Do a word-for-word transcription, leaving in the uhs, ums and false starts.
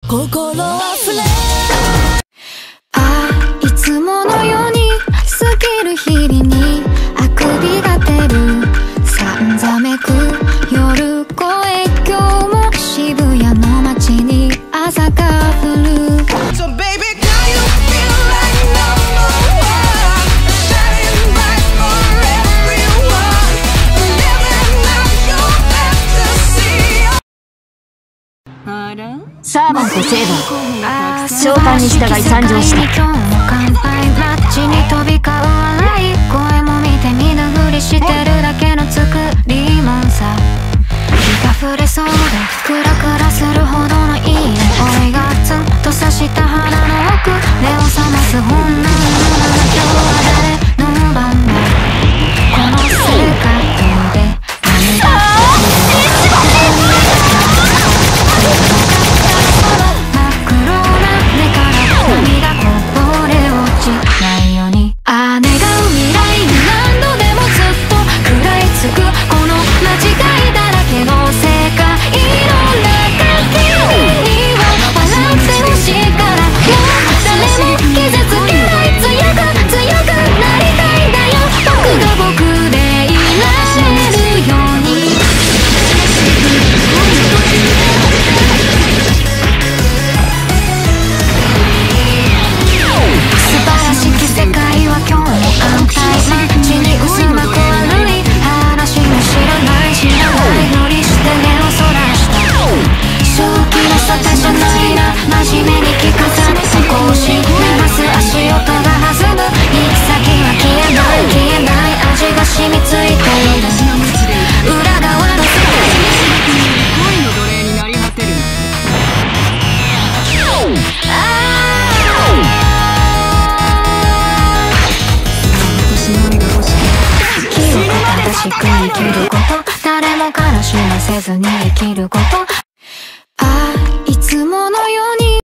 心あふれああいつものように過ぎる日々にあくびが出るさんざめく夜声今日も渋谷の街に朝が降る So baby can you feel like number one shining bright for everyone living out your fantasy あらサーバントセーバー召召喚に従い参上した。 今日も乾杯街に飛び交う笑い声も見て見ぬふりしてるだけの作りもんさ日が触れそうでクラクラするほどのいい匂いがツンとさした腹の奥目を覚ます本能の今日は誰の番だこの世界で何が生きること誰も悲しませずに生きることああいつものように